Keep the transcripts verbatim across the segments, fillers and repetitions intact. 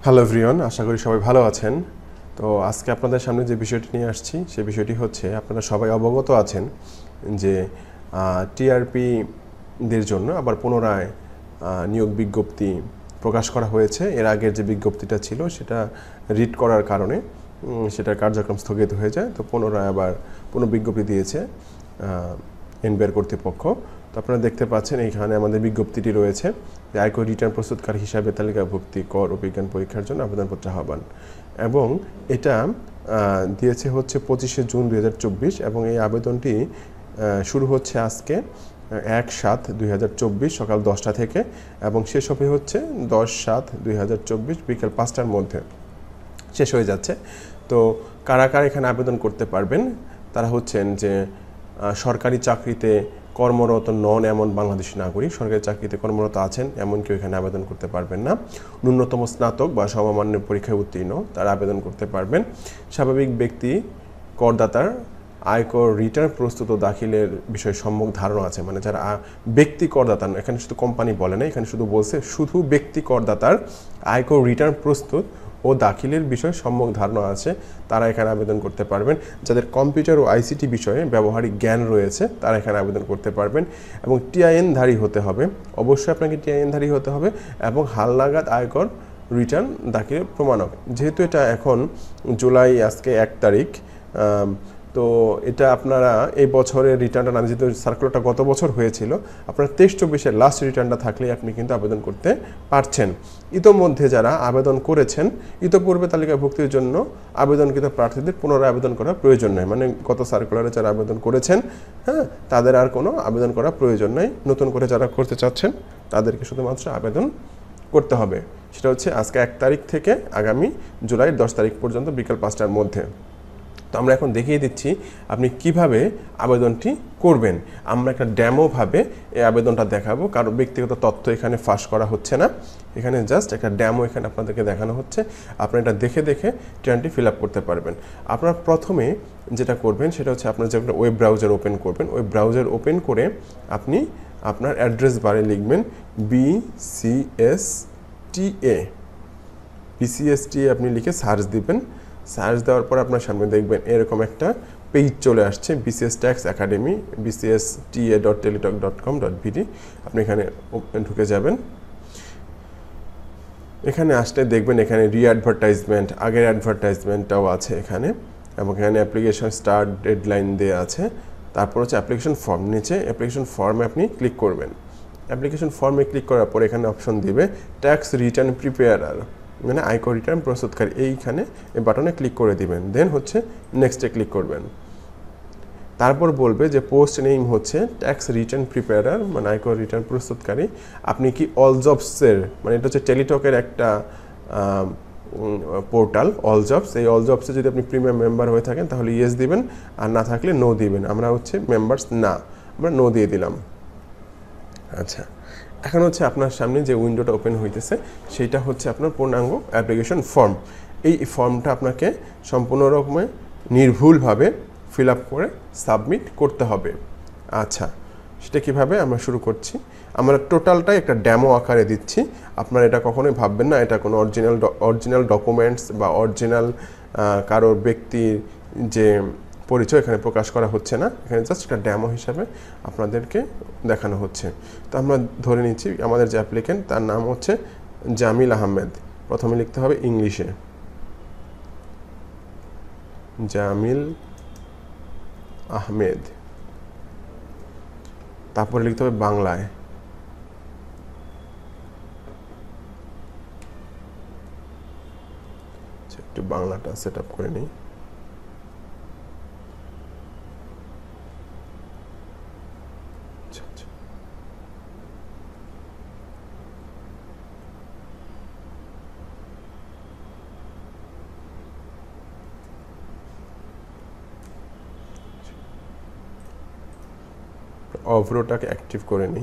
Hello everyone, আশা করি সবাই ভালো আছেন। তো আজকে আপনাদের সামনে যে বিষয়টি নিয়ে আসছি সেই বিষয়টি হচ্ছে, আপনারা সবাই অবগত আছেন যে টিআরপিদের জন্য আবার পুনরায় নিয়োগ বিজ্ঞপ্তি প্রকাশ করা হয়েছে। এর আগের যে বিজ্ঞপ্তিটা ছিল সেটা রিড করার কারণে সেটার কার্যক্রম স্থগিত হয়ে যায়। তো পুনরায় আবার পুনঃবিজ্ঞপ্তি দিয়েছে এনবিআর কর্তৃপক্ষ। তো আপনারা দেখতে পাচ্ছেন এইখানে আমাদের বিজ্ঞপ্তিটি রয়েছে যে আয়কর রিটার্ন প্রস্তুতকারী হিসাবে তালিকাভুক্তি কর ও বিজ্ঞান পরীক্ষার জন্য আবেদনপত্র আহ্বান, এবং এটা দিয়েছে হচ্ছে পঁচিশে জুন দুই হাজার চব্বিশ, এবং এই আবেদনটি শুরু হচ্ছে আজকে এক সাত দুই হাজার চব্বিশ সকাল দশটা থেকে, এবং শেষ হবে হচ্ছে দশ সাত দুই হাজার চব্বিশ বিকেল পাঁচটার মধ্যে শেষ হয়ে যাচ্ছে। তো কারা কারা এখানে আবেদন করতে পারবেন, তারা হচ্ছেন যে সরকারি চাকরিতে কর্মরত নন এমন বাংলাদেশি নাগরিক, সরকারি চাকরিতে কর্মরত আছেন এমন কেউ এখানে আবেদন করতে পারবেন না। ন্যূনতম স্নাতক বা সমমানের পরীক্ষায় উত্তীর্ণ তারা আবেদন করতে পারবেন। স্বাভাবিক ব্যক্তি করদাতার আয়কর রিটার্ন প্রস্তুত ও দাখিলের বিষয়ে সম্যক ধারণা আছে, মানে যারা ব্যক্তি করদাতা, এখানে শুধু কোম্পানি বলে না, এখানে শুধু বলছে শুধু ব্যক্তি করদাতার আয়কর রিটার্ন প্রস্তুত ও দাখিলের বিষয়ে সম্যক ধারণা আছে তারা এখানে আবেদন করতে পারবেন। যাদের কম্পিউটার ও আইসিটি বিষয়ে ব্যবহারিক জ্ঞান রয়েছে তারা এখানে আবেদন করতে পারবেন, এবং টিআইএনধারী হতে হবে, অবশ্যই আপনাকে টিআইএনধারী হতে হবে, এবং হালনাগাদ আয়কর রিটার্ন দাখিলের প্রমাণক। যেহেতু এটা এখন জুলাই আজকে এক তারিখ, তো এটা আপনারা এই বছরের রিটার্নটা না, যেহেতু সার্কুলারটা গত বছর হয়েছিল, আপনারা তেইশ চব্বিশের লাস্ট রিটার্নটা থাকলেই আপনি কিন্তু আবেদন করতে পারছেন। ইতোমধ্যে যারা আবেদন করেছেন, ইতোপূর্বে তালিকাভুক্তির জন্য আবেদনকৃত প্রার্থীদের পুনরায় আবেদন করার প্রয়োজন নেই, মানে গত সার্কুলারে যারা আবেদন করেছেন হ্যাঁ তাদের আর কোনো আবেদন করার প্রয়োজন নেই। নতুন করে যারা করতে চাচ্ছেন তাদেরকে শুধুমাত্র আবেদন করতে হবে। সেটা হচ্ছে আজকে এক তারিখ থেকে আগামী জুলাই দশ তারিখ পর্যন্ত বিকাল পাঁচটার মধ্যে। তো আমরা এখন দেখিয়ে দিচ্ছি আপনি কিভাবে আবেদনটি করবেন। আমরা একটা ড্যামোভাবে এই আবেদনটা দেখাবো, কারণ ব্যক্তিগত তথ্য এখানে ফাঁস করা হচ্ছে না, এখানে জাস্ট একটা ড্যামো এখানে আপনাদেরকে দেখানো হচ্ছে। আপনারা এটা দেখে দেখে রিটার্নটি ফিল আপ করতে পারবেন। আপনারা প্রথমে যেটা করবেন সেটা হচ্ছে আপনার যে একটা ওয়েব ব্রাউজার ওপেন করবেন, ওয়েব ব্রাউজার ওপেন করে আপনি আপনার অ্যাড্রেস বারে লিখবেন বিসিএসটিএ, বিসিএসটিএ আপনি লিখে সার্চ দিবেন। সার্চ দেওয়ার পর আপনার সামনে দেখবেন এরকম একটা পেজ চলে আসছে, BCS tax academy BCS TA dot Teletalk dot com dot BD. আপনি এখানে ঢুকে যাবেন। এখানে আসলে দেখবেন এখানে রি অ্যাডভার্টাইজমেন্ট, আগের অ্যাডভার্টাইজমেন্টটাও আছে এখানে, এবং এখানে অ্যাপ্লিকেশন স্টার্ট ডেডলাইন দেওয়া আছে। তারপর হচ্ছে অ্যাপ্লিকেশন ফর্ম, নিচে অ্যাপ্লিকেশন ফর্মে আপনি ক্লিক করবেন। অ্যাপ্লিকেশন ফর্মে ক্লিক করার পর এখানে অপশন দিবে ট্যাক্স রিটার্ন প্রিপেয়ারার, মানে আয়কর রিটার্ন প্রস্তুতকারী, এইখানে এই বাটনে ক্লিক করে দিবেন। দেন হচ্ছে নেক্সটে ক্লিক করবেন। তারপর বলবে যে পোস্ট নেম হচ্ছে ট্যাক্স রিটার্ন প্রিপেয়ারার, মানে আয়কর রিটার্ন প্রস্তুতকারী। আপনি কি অল জবসের, মানে এটা হচ্ছে টেলিটকের একটা পোর্টাল অল জবস, এই অল জবসে যদি আপনি প্রিমিয়াম মেম্বার হয়ে থাকেন তাহলে ইয়েস দিবেন, আর না থাকলে নো দিবেন। আমরা হচ্ছে মেম্বার্স না, আমরা নো দিয়ে দিলাম। আচ্ছা, এখন হচ্ছে আপনার সামনে যে উইন্ডোটা ওপেন হইতেছে সেইটা হচ্ছে আপনার পূর্ণাঙ্গ অ্যাপ্লিকেশন ফর্ম। এই ফর্মটা আপনাকে সম্পূর্ণ রকমে নির্ভুলভাবে ফিল আপ করে সাবমিট করতে হবে। আচ্ছা, সেটা কীভাবে আমরা শুরু করছি। আমরা টোটালটাই একটা ড্যামো আকারে দিচ্ছি, আপনারা এটা কখনোই ভাববেন না এটা কোনো অরিজিনাল অরিজিনাল ডকুমেন্টস বা অরিজিনাল কারোর ব্যক্তির যে পরিচয় এখানে প্রকাশ করা হচ্ছে না, এখানে জাস্ট একটা ড্যামো হিসাবে আপনাদেরকে দেখানো হচ্ছে। তো আমরা ধরে নিচ্ছি আমাদের যে অ্যাপ্লিকেন্ট তার নাম হচ্ছে জামিল আহমেদ। প্রথমে লিখতে হবে ইংলিশে জামিল আহমেদ, তারপরে লিখতে হবে বাংলায় একটু বাংলাটা সেট আপ করে নিই। অভ্রটাকে অ্যাক্টিভ করে নিই।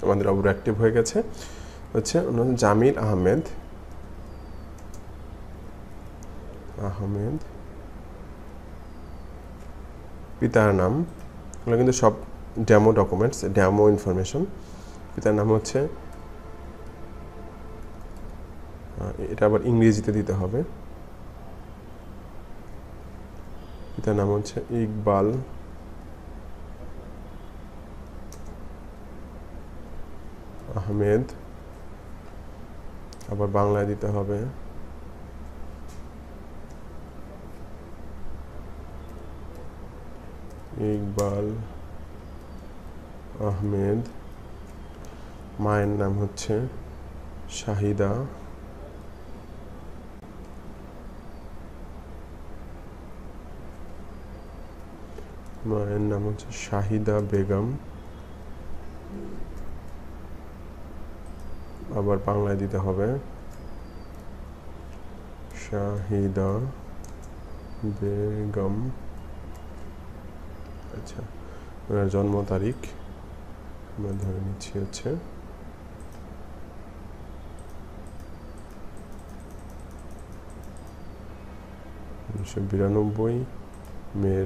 আমাদের অব্রো অ্যাক্টিভ হয়ে গেছে। হচ্ছে জামিল আহমেদ আহমেদ পিতার নাম, এগুলো কিন্তু সব ডেমো ডকুমেন্টস, ডেমো ইনফরমেশন। পিতার নাম হচ্ছে, এটা আবার ইংরেজিতে দিতে হবে। পিতার নাম হচ্ছে ইকবাল আহমেদ, আবার বাংলায় দিতে হবে ইকবাল আহমেদ। মায়ের নাম হচ্ছে শাহিদা, মায়ের নাম হচ্ছে শাহিদা বেগম, আবার বাংলায় দিতে হবে শাহিদা বেগম। আচ্ছা, ওনার জন্ম তারিখ আমরা ধরে নিচ্ছি হচ্ছে উনিশশো বিরানব্বই মের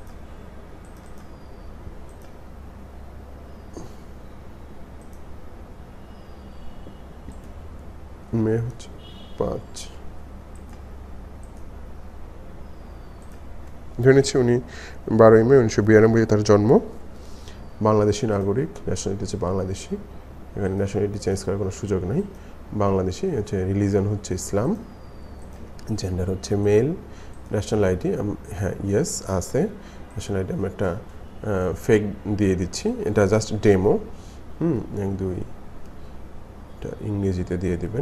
মে হচ্ছে পাঁচ। ধরে নিচ্ছি উনি বারোই মে উনিশশো বিরানব্বই তার জন্ম। বাংলাদেশি নাগরিক, ন্যাশনালিটি হচ্ছে বাংলাদেশি, এখানে ন্যাশনালিটি চেঞ্জ করার কোনো সুযোগ নেই। বাংলাদেশি হচ্ছে, রিলিজন হচ্ছে ইসলাম, জেন্ডার হচ্ছে মেল, ন্যাশনাল আইডি হ্যাঁ ইয়েস আছে, ন্যাশনাল আইডি আমরা একটা ফেক দিয়ে দিচ্ছি, এটা জাস্ট ডেমো। হুম এক দুই এটা ইংরেজিতে দিয়ে দিবেন,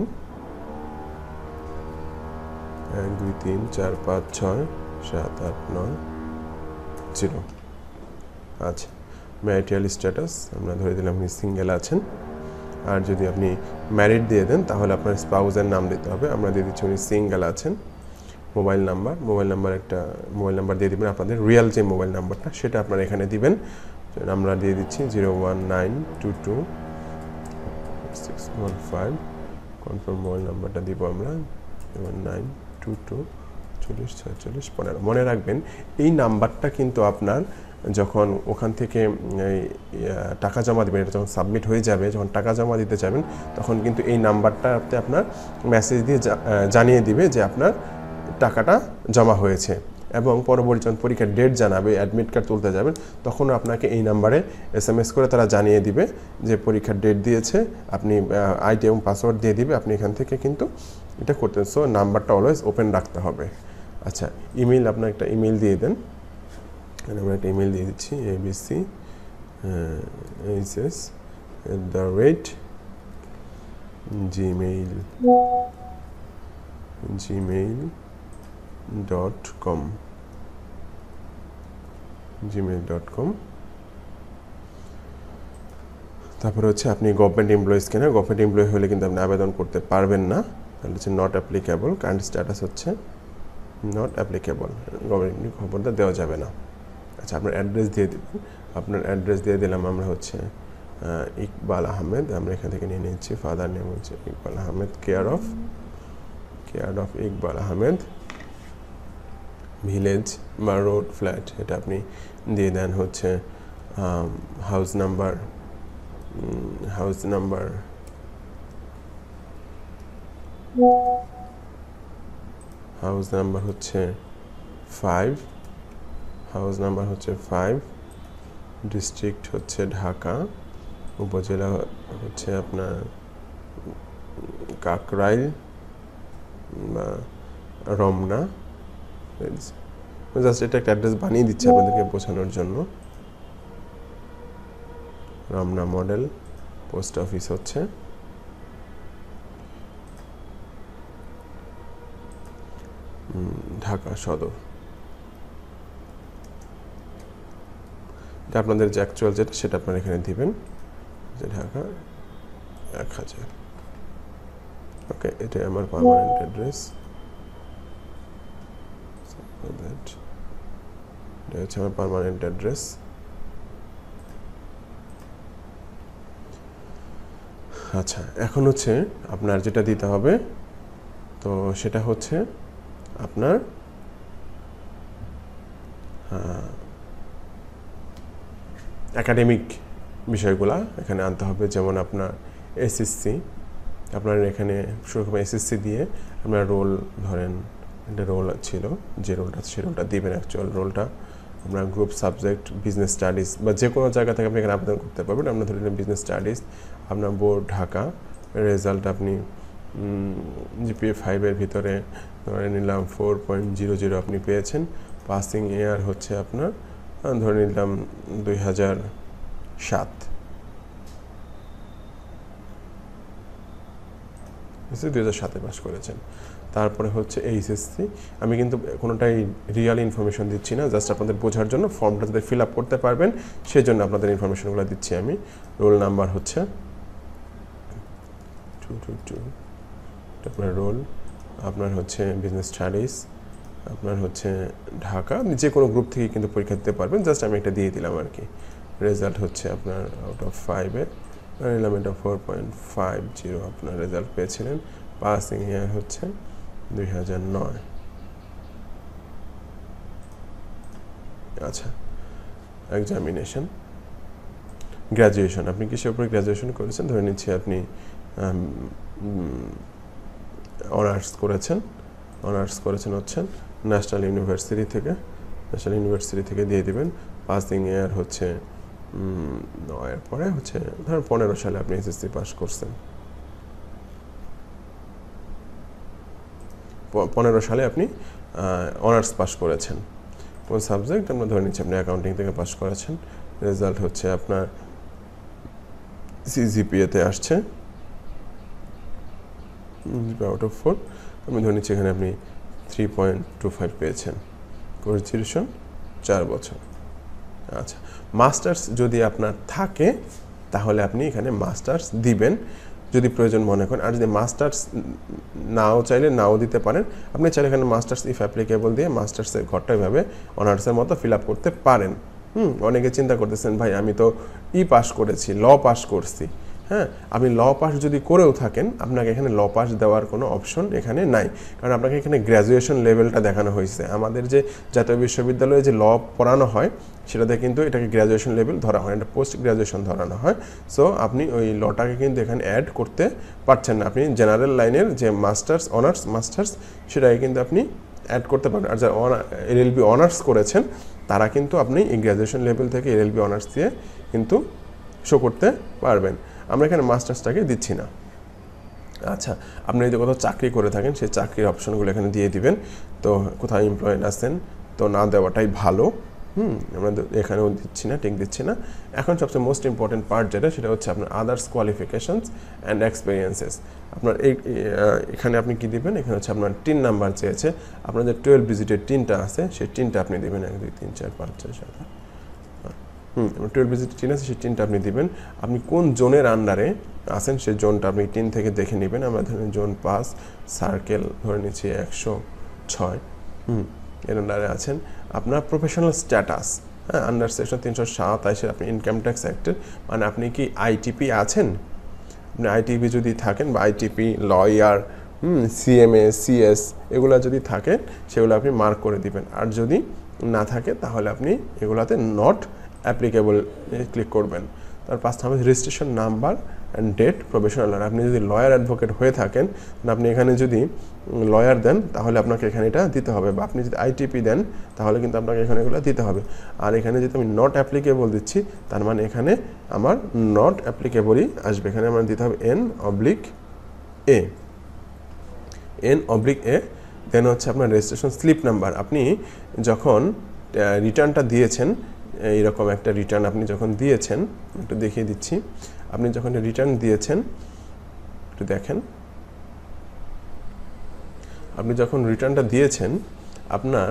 এক দুই তিন চার পাঁচ ছয় সাত আট নয় জিরো। আচ্ছা, ম্যারিটাল স্ট্যাটাস আমরা ধরে দিলাম আপনি সিঙ্গেল আছেন। আর যদি আপনি ম্যারিড দিয়ে দেন তাহলে আপনার স্পাউসের নাম দিতে হবে, আমরা দিয়ে দিচ্ছি উনি সিঙ্গেল আছেন। মোবাইল নাম্বার, মোবাইল নাম্বার একটা মোবাইল নাম্বার দিয়ে দেবেন, আপনাদের রিয়েল যে মোবাইল নাম্বারটা সেটা আপনারা এখানে দিবেন। আমরা দিয়ে দিচ্ছি zero one nine two two six one five, confirm mobile নাম্বারটা দিব আমরা ওয়ান নাইন টু টু চল্লিশ ছয়চল্লিশ পনেরো। মনে রাখবেন এই নাম্বারটা কিন্তু আপনার যখন ওখান থেকে টাকা জমা দেবেন, এটা যখন সাবমিট হয়ে যাবে, যখন টাকা জমা দিতে যাবেন তখন কিন্তু এই নাম্বারটাতে আপনার মেসেজ দিয়ে জানিয়ে দিবে যে আপনার টাকাটা জমা হয়েছে। এবং পরবর্তী যখন পরীক্ষার ডেট জানাবে, অ্যাডমিট কার্ড তুলতে যাবেন, তখনও আপনাকে এই নাম্বারে এস এম এস করে তারা জানিয়ে দিবে যে পরীক্ষার ডেট দিয়েছে, আপনি আইডি এবং পাসওয়ার্ড দিয়ে দিবে, আপনি এখান থেকে কিন্তু এটা করতে। সো নাম্বারটা অলওয়েজ ওপেন রাখতে হবে। আচ্ছা, ইমেল আপনার একটা ইমেল দিয়ে দেন, আমরা একটা ইমেল দিয়ে দিচ্ছি ABC H S at the rate Gmail Gmail dot com Gmail dot com. তারপরে হচ্ছে আপনি গভর্নমেন্ট এমপ্লয়িজ কিনা, গভর্নমেন্ট এমপ্লয়ি হলে কিন্তু আপনি আবেদন করতে পারবেন না, তাহলে হচ্ছে নট অ্যাপ্লিকেবল, কারেন্ট স্ট্যাটাস হচ্ছে নট অ্যাপ্লিকেবল, গভর্নমেন্ট খবরটা দেওয়া যাবে না। আচ্ছা, আপনার অ্যাড্রেস দিয়ে দেবেন, আপনার অ্যাড্রেস দিয়ে দিলাম আমরা হচ্ছে ইকবাল আহমেদ, আমরা এখান থেকে নিয়ে নিচ্ছি, ফাদার নেম হচ্ছে Iqbal Ahmed, care of care of Iqbal Ahmed, village বা রোড ফ্ল্যাট এটা আপনি দিয়ে দেন হচ্ছে house number house number house number হচ্ছে ফাইভ হাউস নাম্বার হচ্ছে ফাইভ ডিস্ট্রিক্ট হচ্ছে ঢাকা, উপজেলা হচ্ছে আপনার কাকরাইল বা রমনা। জাস্ট এটা একটা অ্যাড্রেস বানিয়ে দিচ্ছে আপনাদেরকে বোঝানোর জন্য। রমনা মডেল পোস্ট অফিস হচ্ছে ঢাকা সদর। এটা আপনাদের যে অ্যাকচুয়াল যেটা সেটা আপনারা এখানে দিবেন, যে ঢাকা এক হাজার। ওকে, এটাই আমার পার্মানেন্ট অ্যাড্রেস, এটা হচ্ছে আমার পার্মানেন্ট অ্যাড্রেস। আচ্ছা, এখন হচ্ছে আপনার যেটা দিতে হবে, তো সেটা হচ্ছে আপনার একাডেমিক বিষয়গুলা এখানে আনতে হবে। যেমন আপনার এসএসসি, আপনার এখানে সেরকম এসএসসি দিয়ে আপনার রোল, ধরেন একটা রোল ছিল, যে রোলটা সে রোলটা দিবেন, অ্যাকচুয়াল রোলটা আপনার গ্রুপ সাবজেক্ট বিজনেস স্টাডিজ বা যে কোনো জায়গা থেকে আপনি এখানে আবেদন করতে পারবেন। আপনার ধরেন বিজনেস স্টাডিজ, আপনার বোর্ড ঢাকা, রেজাল্ট আপনি জিপিএ ফাইভের ভিতরে ধরে নিলাম ফোর পয়েন্ট জিরো জিরো আপনি পেয়েছেন। পাসিং ইয়ার হচ্ছে আপনার ধরে নিলাম দুই হাজার সাত, দুই হাজার সাতে পাস করেছেন। তারপরে হচ্ছে এইচএসসি, আমি কিন্তু কোনোটাই রিয়াল ইনফরমেশন দিচ্ছি না, জাস্ট আপনাদের বোঝার জন্য, ফর্মটা যাতে ফিল আপ করতে পারবেন সেই জন্য আপনাদের ইনফরমেশনগুলো দিচ্ছি আমি। রোল নাম্বার হচ্ছে টু টু টু, আপনার রোল, আপনার হচ্ছে বিজনেস স্টাডিজ, আপনার হচ্ছে ঢাকা, যে কোনো গ্রুপ থেকে কিন্তু পরীক্ষা দিতে পারবেন, জাস্ট আমি একটা দিয়ে দিলাম আর কি। রেজাল্ট হচ্ছে আপনার আউট অফ ফাইভে নিলাম এটা ফোর পয়েন্ট ফাইভ জিরো আপনার রেজাল্ট পেয়েছিলেন। পাসিং ইয়ার হচ্ছে দুই হাজার নয়। আচ্ছা, এক্সামিনেশন, গ্র্যাজুয়েশন, আপনি কিসের উপরে গ্র্যাজুয়েশন করেছেন? ধরে নিচ্ছি আপনি অনার্স করেছেন, অনার্স করেছেন হচ্ছেন ন্যাশনাল ইউনিভার্সিটি থেকে, ন্যাশনাল ইউনিভার্সিটি থেকে দিয়ে দিবেন। পাসিং ইয়ার হচ্ছে নয়ের পরে হচ্ছে ধরেন পনেরো সালে আপনি এসএসসি পাস করছেন, পনেরো সালে আপনি অনার্স পাস করেছেন। কোন সাবজেক্ট? আমরা ধরে নিচ্ছি আপনি অ্যাকাউন্টিং থেকে পাস করেছেন। রেজাল্ট হচ্ছে আপনার সিজিপিএতে আসছে আউট অফ ফোর, আমি ধরে নিচ্ছি এখানে আপনি থ্রি পয়েন্ট টু ফাইভ পেয়েছেন। কোর্স ডিউরেশন চার বছর। আচ্ছা, মাস্টার্স যদি আপনার থাকে তাহলে আপনি এখানে মাস্টার্স দিবেন যদি প্রয়োজন মনে করেন। আর যদি মাস্টার্স নাও চাইলে নাও দিতে পারেন, আপনি চাইলে এখানে মাস্টার্স ইফ অ্যাপ্লিকেবল দিয়ে মাস্টার্সের ঘরটা এভাবে অনার্সের মতো ফিল আপ করতে পারেন। হুম অনেকে চিন্তা করতেছেন ভাই আমি তো ই পাস করেছি, ল পাস করছি, হ্যাঁ আপনি ল পাস যদি করেও থাকেন আপনাকে এখানে ল পাস দেওয়ার কোনো অপশন এখানে নাই, কারণ আপনাকে এখানে গ্র্যাজুয়েশন লেভেলটা দেখানো হয়েছে। আমাদের যে জাতীয় বিশ্ববিদ্যালয়ে যে ল পড়ানো হয় সেটাতে কিন্তু এটাকে গ্র্যাজুয়েশন লেভেল ধরা হয়, এটা পোস্ট গ্র্যাজুয়েশন ধরানো হয়। সো আপনি ওই লটাকে কিন্তু এখানে অ্যাড করতে পারছেন না, আপনি জেনারেল লাইনের যে মাস্টার্স অনার্স মাস্টার্স সেটাকে কিন্তু আপনি অ্যাড করতে পারবেন। আর যারা এলএলবি অনার্স করেছেন তারা কিন্তু আপনি এই গ্র্যাজুয়েশন লেভেল থেকে এলএলবি অনার্স দিয়ে কিন্তু শো করতে পারবেন। আমরা এখানে মাস্টার্সটাকে দিচ্ছি না। আচ্ছা, আপনি যদি কোথাও চাকরি করে থাকেন সেই চাকরির অপশনগুলো এখানে দিয়ে দিবেন। তো কোথাও এমপ্লয়েড আছেন তো না দেওয়াটাই ভালো। হুম আমরা এখানেও দিচ্ছি না, টিক দিচ্ছি না। এখন সবচেয়ে মোস্ট ইম্পর্টেন্ট পার্ট যেটা সেটা হচ্ছে আপনার আদার্স কোয়ালিফিকেশনস অ্যান্ড এক্সপিরিয়েন্সেস। আপনার এই এখানে আপনি কি দিবেন? এখানে হচ্ছে আপনার টিন নাম্বার চেয়েছে, আপনার যে টুয়েলভ ডিজিটের টিনটা আছে সেই টিনটা আপনি দিবেন। এক দুই তিন চার পাঁচ ছয় সাত আট হুম টুয়েলভ ডিজিটের টিন আছে সেই টিনটা আপনি দিবেন। আপনি কোন জোনের আন্ডারে আছেন সেই জোনটা আপনি টিন থেকে দেখে নেবেন। আমরা ধরেন জোন পাঁচ সার্কেল ধরে নিচ্ছি একশো ছয় হুম এর আন্ডারে আছেন। আপনার প্রফেশনাল স্ট্যাটাস, হ্যাঁ আন্ডার সেকশন তিনশো সাতাইশের আপনি ইনকাম ট্যাক্স অ্যাক্টের, মানে আপনি কি আইটিপি আছেন? আপনি আইটিপি যদি থাকেন বা ITP lawyer hmm CMA CS এগুলো যদি থাকে সেগুলো আপনি মার্ক করে দিবেন। আর যদি না থাকে তাহলে আপনি এগুলাতে নট অ্যাপ্লিকেবল ক্লিক করবেন। তার পাঁচটা হবে registration number and date professional. আপনি যদি লয়ার অ্যাডভোকেট হয়ে থাকেন আপনি এখানে যদি লয়ার দেন তাহলে আপনাকে এখানে এটা দিতে হবে, বা আপনি যদি আইটিপি দেন তাহলে কিন্তু আপনাকে এখানে এগুলো দিতে হবে। আর এখানে যদি আমি নট অ্যাপ্লিকেবল দিচ্ছি তার মানে এখানে আমার নট অ্যাপ্লিকেবলই আসবে। এখানে আমার দিতে হবে N oblique A, N oblique A. Then হচ্ছে আপনার রেজিস্ট্রেশন স্লিপ নাম্বার। আপনি যখন রিটার্নটা দিয়েছেন, এইরকম একটা রিটার্ন আপনি যখন দিয়েছেন, একটু দেখিয়ে দিচ্ছি, আপনি যখন রিটার্ন দিয়েছেন একটু দেখেন, আপনি যখন রিটার্নটা দিয়েছেন আপনার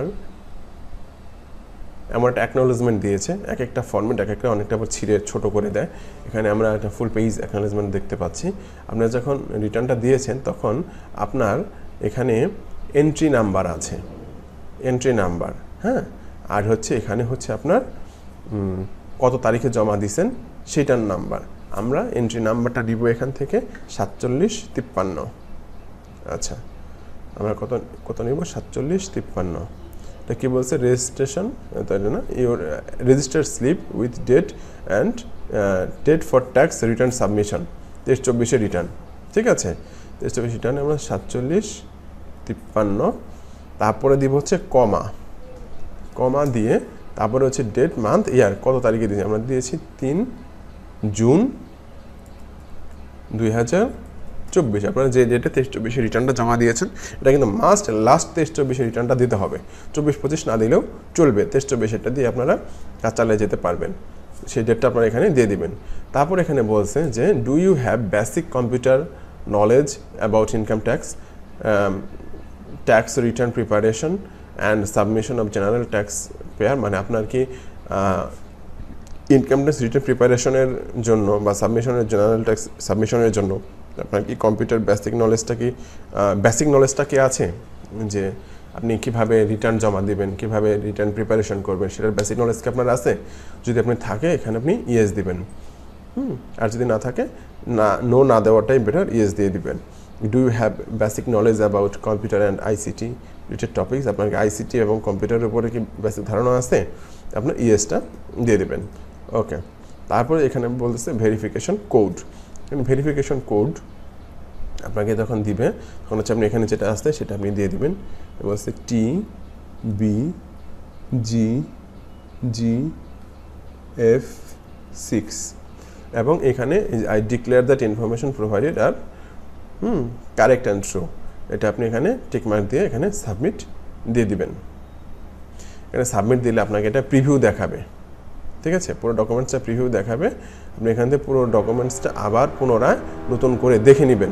এমন একটা অ্যাকনোলেজমেন্ট দিয়েছে, এক একটা ফর্মেট এক একটা অনেকটা আবার ছিঁড়ে ছোটো করে দেয়। এখানে আমরা একটা ফুল পেজ অ্যাকনোলেজমেন্ট দেখতে পাচ্ছি। আপনার যখন রিটার্নটা দিয়েছেন তখন আপনার এখানে এন্ট্রি নাম্বার আছে, এন্ট্রি নাম্বার, হ্যাঁ আর হচ্ছে এখানে হচ্ছে আপনার কত তারিখে জমা দিয়েছেন সেটার নাম্বার। আমরা এন্ট্রি নাম্বারটা দিব এখান থেকে সাতচল্লিশ তিপ্পান্ন। আচ্ছা, আমরা কত কত নিব? সাতচল্লিশ তিপ্পান্ন। এটা কী বলছে? রেজিস্ট্রেশন, তাই না? Your register slip with date and date for tax return submission, তেইশ চব্বিশে রিটার্ন। ঠিক আছে, তেইশ চব্বিশ রিটার্নে আমরা সাতচল্লিশ তিপ্পান্ন, তারপরে দিব হচ্ছে কমা, কমা দিয়ে তারপরে হচ্ছে ডেট, মান্থ, ইয়ার, কত তারিখে দিয়েছি? আমরা দিয়েছি তিন জুন দুই হাজার চব্বিশ। আপনারা যে ডেটে তেইশ চব্বিশে রিটার্নটা জমা দিয়েছেন এটা কিন্তু মাস্ট লাস্ট তেইশ চব্বিশে রিটার্নটা দিতে হবে। চব্বিশ পঁচিশ না দিলেও চলবে, তেইশ চব্বিশেরটা দিয়ে আপনারা কাজ চালিয়ে যেতে পারবেন। সেই ডেটটা আপনারা এখানে দিয়ে দিবেন। তারপর এখানে বলছে যে do you have basic computer knowledge about income tax, tax return preparation and submission of general tax payer, মানে আপনার কি ইনকাম ট্যাক্স রিটার্ন প্রিপারেশনের জন্য বা সাবমিশনের জেনারেল ট্যাক্স সাবমিশনের জন্য আপনার কি কম্পিউটার বেসিক নলেজটা কি বেসিক নলেজটা কি আছে, যে আপনি কিভাবে রিটার্ন জমা দিবেন, কিভাবে রিটার্ন প্রিপারেশন করবেন, সেটার বেসিক নলেজ কি আপনার আছে? যদি আপনি থাকে এখানে আপনি ইয়েস দিবেন, হুম আর যদি না থাকে না, নো না দেওয়াটাই বেটার, ইয়েস দিয়ে দিবেন। Do you have basic knowledge about computer and ICT related topics, আপনার আইসিটি এবং কম্পিউটারের উপরে কি বেসিক ধারণা আছে? আপনার ইয়েসটা দিয়ে দেবেন। ওকে, তারপরে এখানে বলতেছে ভেরিফিকেশন কোড। ভেরিফিকেশন কোড আপনাকে যখন দিবে তখন হচ্ছে আপনি এখানে যেটা আসছে সেটা আপনি দিয়ে দিবেন। বলছে T B G G F six, এবং এখানে I declare that information provided are hmm correct and true, এটা আপনি এখানে টিকমার্ক দিয়ে এখানে সাবমিট দিয়ে দিবেন। এখানে সাবমিট দিলে আপনাকে এটা প্রিভিউ দেখাবে। ঠিক আছে, পুরো ডকুমেন্টসটা প্রিভিউ দেখাবে। আপনি এখান থেকে পুরো ডকুমেন্টসটা আবার পুনরায় নতুন করে দেখে নেবেন।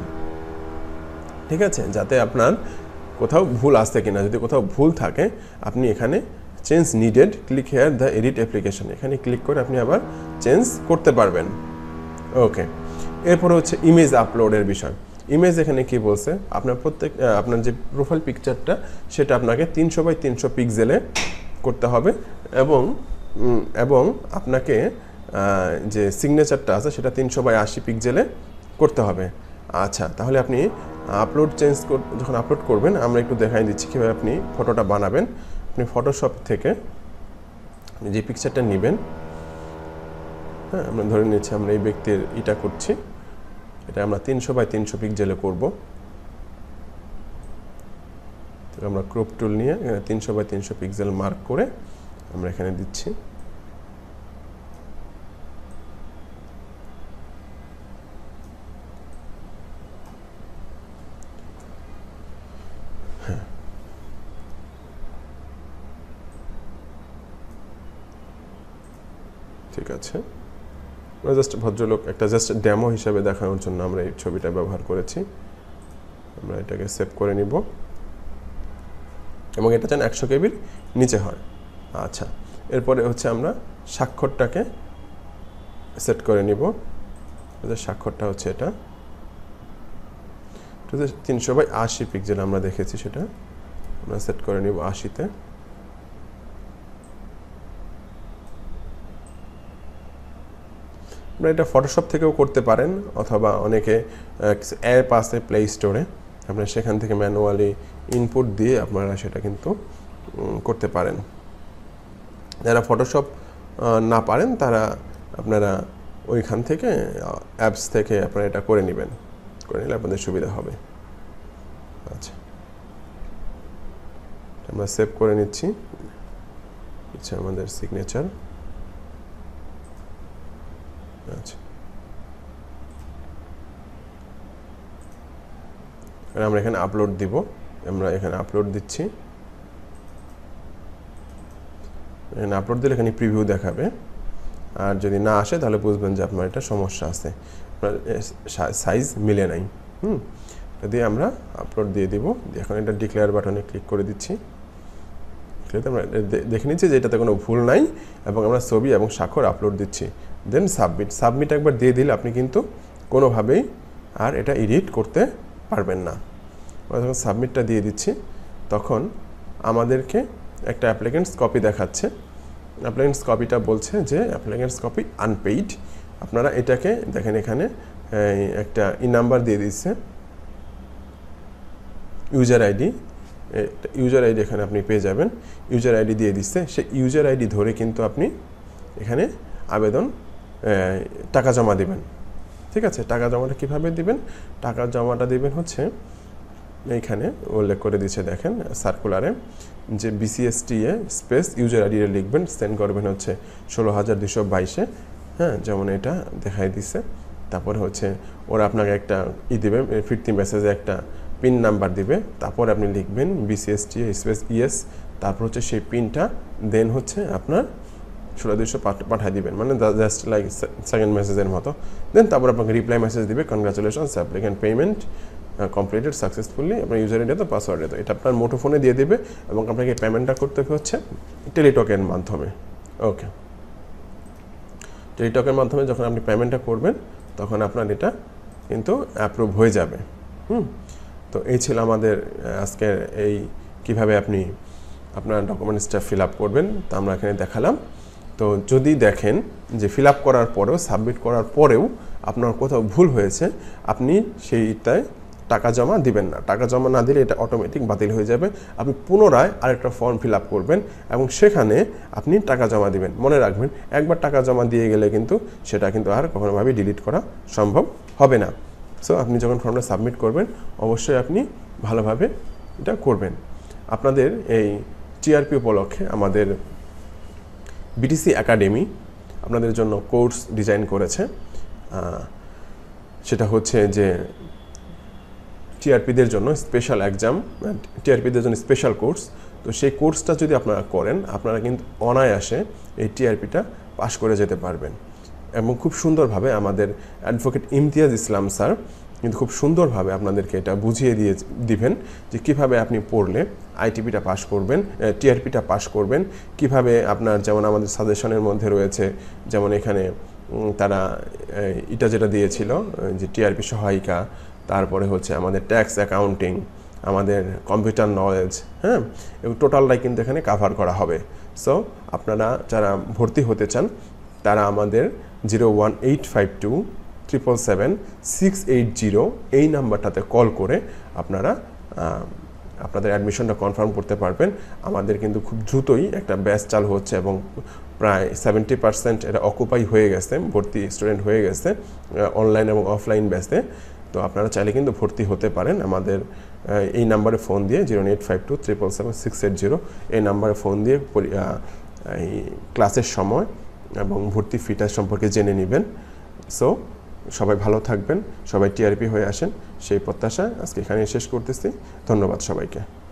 ঠিক আছে, যাতে আপনার কোথাও ভুল আসছে কিনা, যদি কোথাও ভুল থাকে আপনি এখানে change needed, click here the edit application, এখানে ক্লিক করে আপনি আবার চেঞ্জ করতে পারবেন। ওকে, এরপরে হচ্ছে ইমেজ আপলোডের বিষয়। ইমেজ এখানে কি বলছে? আপনার প্রত্যেক আপনার যে প্রোফাইল পিকচারটা সেটা আপনাকে তিনশো বাই তিনশো পিক্সেলে করতে হবে, এবং এবং আপনাকে যে সিগনেচারটা আছে সেটা তিনশো বাই আশি পিক্সেলে করতে হবে। আচ্ছা, তাহলে আপনি আপলোড চেঞ্জ যখন আপলোড করবেন আমরা একটু দেখাই দিচ্ছি কীভাবে আপনি ফটোটা বানাবেন। আপনি ফটোশপ থেকে যে পিকচারটা নেবেন, হ্যাঁ আমরা ধরে নিচ্ছি আমরা এই ব্যক্তির এটা করছি, এটা আমরা তিনশো বাই তিনশো পিক্সেলে করব। তো আমরা ক্রপ টুল নিয়ে এখানে তিনশো বাই তিনশো পিক্সেল মার্ক করে আমরা এখানে দিচ্ছি। হ্যাঁ, ঠিক আছে, জাস্ট ভদ্রলোক একটা জাস্ট ডেমো হিসাবে দেখানোর জন্য আমরা এই ছবিটা ব্যবহার করেছি। আমরা এটাকে সেভ করে নিব, এবং এটা যেন একশো কেবির নিচে হয়। আচ্ছা, এরপরে হচ্ছে আমরা স্বাক্ষরটাকে সেট করে নিব। স্বাক্ষরটা হচ্ছে এটা তিনশো বাই আশি পিক্সেল আমরা দেখেছি, সেটা আমরা সেট করে নিব আশিতে। আপনারা এটা ফটোশপ থেকেও করতে পারেন, অথবা অনেকে অ্যাপ আছে প্লে স্টোরে, আপনারা সেখান থেকে ম্যানুয়ালি ইনপুট দিয়ে আপনারা সেটা কিন্তু করতে পারেন। যারা ফটোশপ না পারেন তারা আপনারা ওইখান থেকে অ্যাপস থেকে আপনারা এটা করে নেবেন, করে নিলে আপনাদের সুবিধা হবে। আচ্ছা, আমরা সেভ করে নিচ্ছি। আচ্ছা, আমাদের সিগনেচার। আচ্ছা, আমরা এখানে আপলোড দিব, আমরা এখানে আপলোড দিচ্ছি। এখানে আপলোড দিলে এখানে প্রিভিউ দেখাবে, আর যদি না আসে তাহলে বুঝবেন যে আপনার এটা সমস্যা আছে, সাইজ মিলে নাই। হুম এটা দিয়ে আমরা আপলোড দিয়ে দিব। এখন এটা ডিক্লেয়ার বাটনে ক্লিক করে দিচ্ছি। আমরা দেখে নিচ্ছি যে এটাতে কোনো ভুল নাই, এবং আমরা ছবি এবং স্বাক্ষর আপলোড দিচ্ছি। দেন সাবমিট। সাবমিট একবার দিয়ে দিলে আপনি কিন্তু কোনোভাবেই আর এটা এডিট করতে পারবেন না। আমরা যখন সাবমিটটা দিয়ে দিচ্ছি তখন আমাদেরকে একটা অ্যাপ্লিকেন্টস কপি দেখাচ্ছে। অ্যাপ্লিকেন্টস কপিটা বলছে যে অ্যাপ্লিকেন্টস কপি আনপেইড, আপনারা এটাকে দেখেন এখানে একটা ই নাম্বার দিয়ে দিচ্ছে ইউজার আইডি, ইউজার আইডি এখানে আপনি পেয়ে যাবেন, ইউজার আইডি দিয়ে দিচ্ছে। সেই ইউজার আইডি ধরে কিন্তু আপনি এখানে আবেদন টাকা জমা দিবেন। ঠিক আছে, টাকা জমাটা কীভাবে দিবেন? টাকা জমাটা দিবেন হচ্ছে এইখানে উল্লেখ করে দিচ্ছে দেখেন সার্কুলারে, যে বিসিএসটিএ স্পেস ইউজার আইডি লিখবেন, সেন্ড করবেন হচ্ছে ষোলো হাজার দুশো বাইশে, হ্যাঁ যেমন এটা দেখাই দিচ্ছে। তারপরে হচ্ছে ওরা আপনাকে একটা ই দেবে, ফিরতি মেসেজে একটা পিন নাম্বার দিবে, তারপর আপনি লিখবেন বিসিএসটিএ স্পেস ইএস, তারপর হচ্ছে সেই পিনটা দেন হচ্ছে আপনার ষোলো দুশো পাঠিয়ে দিবেন, মানে জাস্ট লাইক সেকেন্ড মেসেজের মতো। দেন তারপর আপনাকে রিপ্লাই মেসেজ দিবে, congratulations applicant payment completed successfully, আপনার ইউজার আইডি তো পাসওয়ার্ড তো এটা আপনার মুঠোফোনে দিয়ে দেবে এবং আপনাকে পেমেন্টটা করতে হচ্ছে টেলিটকের মাধ্যমে। ওকে, টেলিটকের মাধ্যমে যখন আপনি পেমেন্টটা করবেন তখন আপনার এটা কিন্তু অ্যাপ্রুভ হয়ে যাবে। হুম, তো এই ছিল আমাদের আজকের এই কিভাবে আপনি আপনার ডকুমেন্টসটা ফিল আপ করবেন, তা আমরা এখানে দেখালাম। তো যদি দেখেন যে ফিল আপ করার পরেও, সাবমিট করার পরেও আপনার কোথাও ভুল হয়েছে, আপনি সেইটায় টাকা জমা দিবেন না। টাকা জমা না দিলে এটা অটোমেটিক বাতিল হয়ে যাবে। আপনি পুনরায় আরেকটা ফর্ম ফিল আপ করবেন এবং সেখানে আপনি টাকা জমা দিবেন। মনে রাখবেন, একবার টাকা জমা দিয়ে গেলে কিন্তু সেটা কিন্তু আর কখনোভাবেই ডিলিট করা সম্ভব হবে না। সো আপনি যখন ফর্মটা সাবমিট করবেন অবশ্যই আপনি ভালোভাবে এটা করবেন। আপনাদের এই টিআরপি উপলক্ষে আমাদের বিটিসি একাডেমি আপনাদের জন্য কোর্স ডিজাইন করেছে। সেটা হচ্ছে যে টিআরপিদের জন্য স্পেশাল এক্সাম, টিআরপিদের জন্য স্পেশাল কোর্স। তো সেই কোর্সটা যদি আপনারা করেন, আপনারা কিন্তু অনায়াসে এই টিআরপিটা পাশ করে যেতে পারবেন এবং খুব সুন্দরভাবে আমাদের অ্যাডভোকেট ইমতিয়াজ ইসলাম স্যার কিন্তু খুব সুন্দরভাবে আপনাদেরকে এটা বুঝিয়ে দিয়ে দিবেন যে কীভাবে আপনি পড়লে আইটিপিটা পাস করবেন, টিআরপিটা পাস করবেন, কিভাবে আপনার, যেমন আমাদের সাজেশনের মধ্যে রয়েছে, যেমন এখানে তারা এটা যেটা দিয়েছিল যে টিআরপি সহায়িকা, তারপরে হচ্ছে আমাদের ট্যাক্স অ্যাকাউন্টিং, আমাদের কম্পিউটার নলেজ, হ্যাঁ, এবং টোটালটাই কিন্তু এখানে কাভার করা হবে। সো আপনারা যারা ভর্তি হতে চান তারা আমাদের zero one eight five two triple seven six eight zero এই নাম্বারটাতে কল করে আপনারা আপনাদের অ্যাডমিশনটা কনফার্ম করতে পারবেন। আমাদের কিন্তু খুব দ্রুতই একটা ব্যাচ চালু হচ্ছে এবং প্রায় সেভেন্টি পার্সেন্ট এটা অকুপাই হয়ে গেছে, ভর্তি স্টুডেন্ট হয়ে গেছে অনলাইন এবং অফলাইন ব্যাচে। তো আপনারা চাইলে কিন্তু ভর্তি হতে পারেন আমাদের এই নাম্বারে ফোন দিয়ে, zero eight five two triple seven six eight zero এই নাম্বারে ফোন দিয়ে এই ক্লাসের সময় এবং ভর্তি ফিটার সম্পর্কে জেনে নেবেন। সো সবাই ভালো থাকবেন, সবাই টিআরপি হয়ে আসেন সেই প্রত্যাশা আজকে এখানে শেষ করতেছি। ধন্যবাদ সবাইকে।